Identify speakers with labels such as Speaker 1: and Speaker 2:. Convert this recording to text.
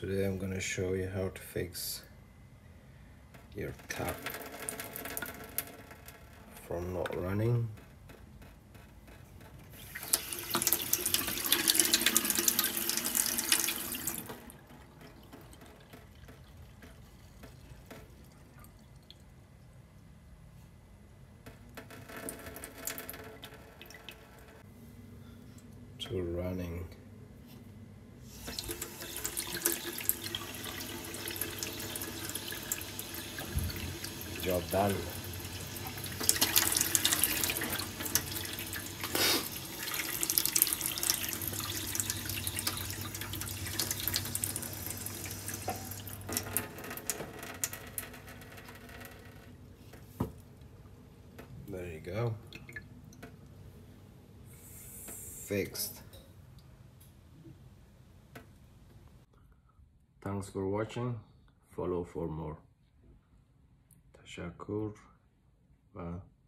Speaker 1: Today I'm gonna show you how to fix your tap from not running. To running. Job done. There you go. Fixed. Thanks for watching. Follow for more. Tashakkur. Bye.